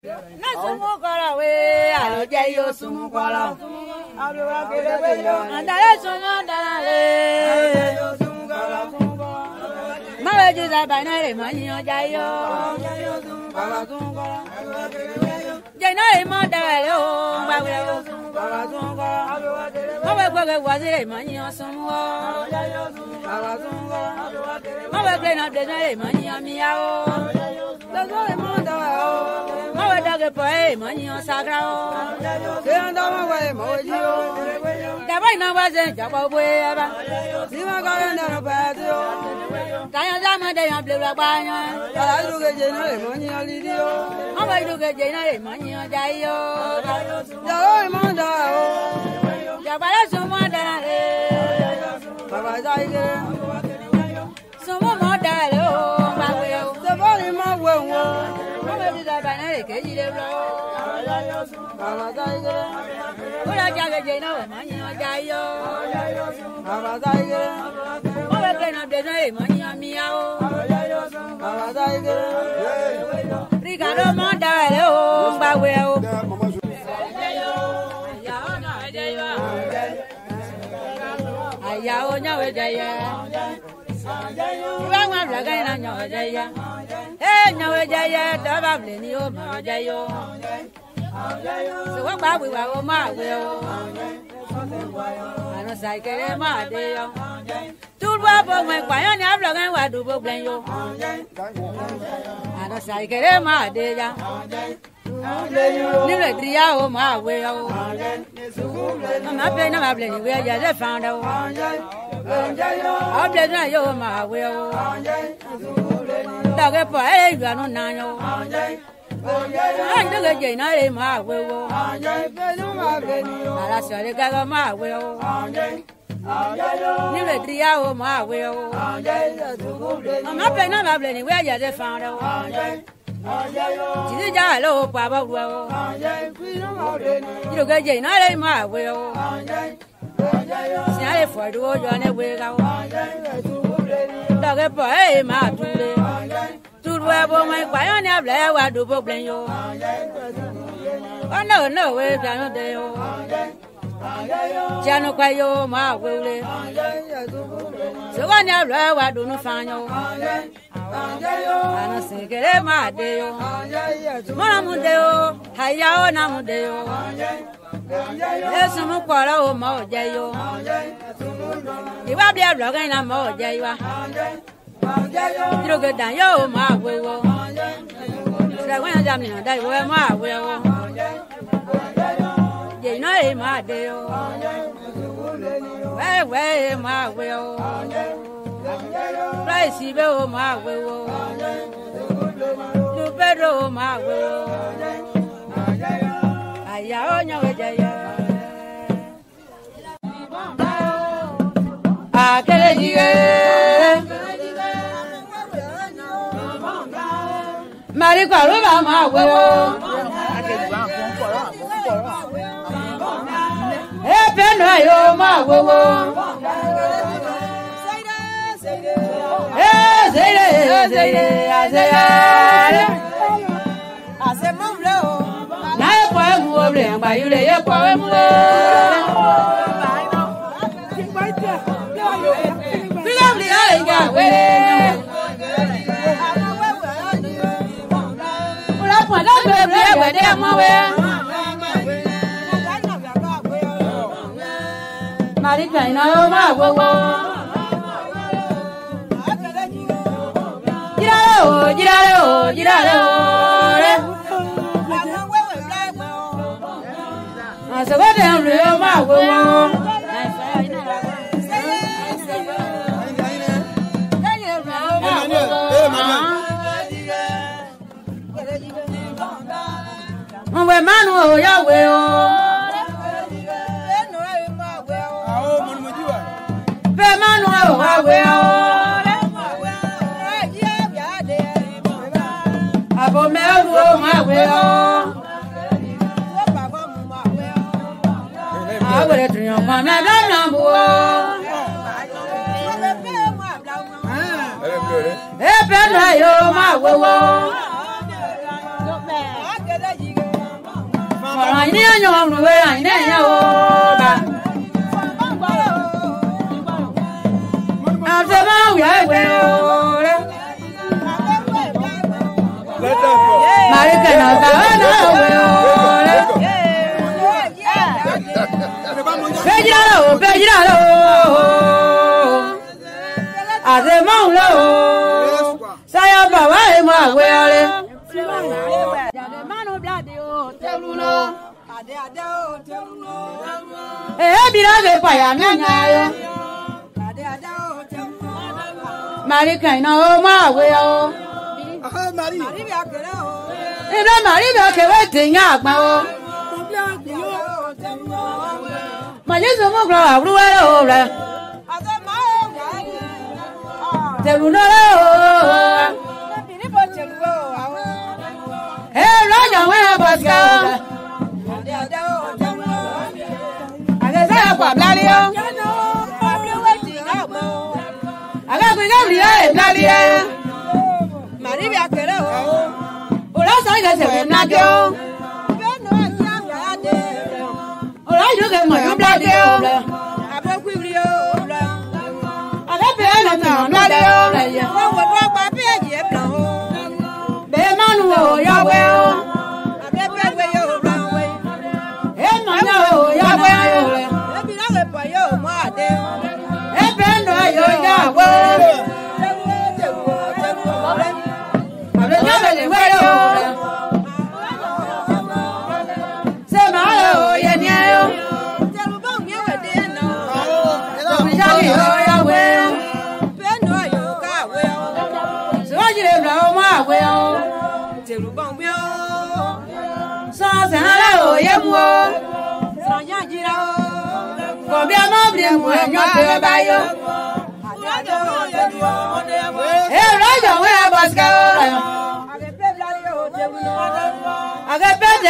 Sumu kola we, alo jayo sumu kola. Andale sumu andale. Mawe juza banare manyo jayo. Jainare mandale o, bawe o. Mawe kwege wazire manyo sumu o. Mawe klena denare manyo miao. Dazore mandale o. Mawe dage poe manyo sagrao. Kenda mawe mojo. Dabai na waze jabo bweba. Sima kare na badio. Kaya zama de ya blura banya. Ala duge jenare manyo lidio. Mawe duge jenare manyo jayo. Dazore mandale o. Jabala sumo dale. Baba jaige. Sumo mandale o. Bawe o. Sabali mawe o. Mawe duza banare kejire bro. Baba jaige. Ora jage jena manyo jayo. Baba jaige. Mawe kena denare manyo miao. Baba jaige. Ricardo mandale o. Bawe o. Ayao nyawe jaya, iwanwa blaga ina nyawe jaya, nyawe jaya, dabable ni o ma jayo. So wa babu wa o ma we o, ano sai kere ma de yo. Turba bo me kwayo ni ablaga wa du bo blen yo. Ano sai kere ma de ya. Nible tria o ma we o. Ma pe na ma ble ni we ya de found o. Able na yo ma we o. Da ge po e gwa no na yo. Ai de ge je na re ma we o. Ala so le ga ma we o. Nible tria o ma we o. Ma pe na ma ble ni we ya de found o. Chỉ ra lô bà bao ruộng, chỉ được cái gì nói đây mà quên, nhà phơi đuôi cho nên quên đâu, đâu cái bể mà tu đuôi bông mấy quái anh em lại qua đủ bốc lên vô, anh nở quên cho nó đây vô, cha nó quay vô mà quên lên, số anh em lại qua đủ nó phang vô. Ano se kere ma de yo, mona munde yo, hayao na munde yo. Yesu mu kwara o ma o je yo. Iwa bia bloga na ma o je yo. Jiro ke dan yo ma we wo. Sira wan jam ni na dai wo ma we wo. Je no e ma de yo. We ma we wo. Rice be o ma we wo. Du pedro ma we wo. Aya o nya we jaya. A kele jige. Mari kwa ro ba ma we wo. E pe no yo ma we wo. So what am real ma wo we manu o ya we o be manu o wa we o abo me o ma we o awere trion ma me da na bu o e be na yo ma we o I never know where I never know. After my way,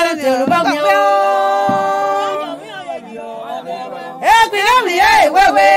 I